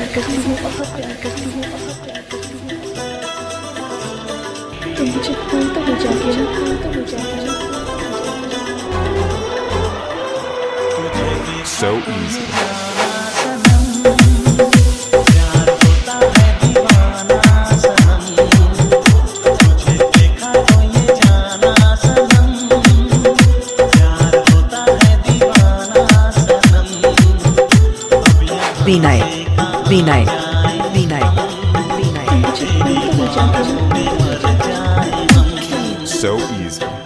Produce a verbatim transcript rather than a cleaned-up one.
करती हूँ, बहुत प्यार करती हूँ, बहुत प्यार करती हूँ। तुम मुझे भूल तो हो जाओगे ना, भूल तो हो जाओगे ना। So easy. Vinay, Vinay, Vinay, Vinay. So easy.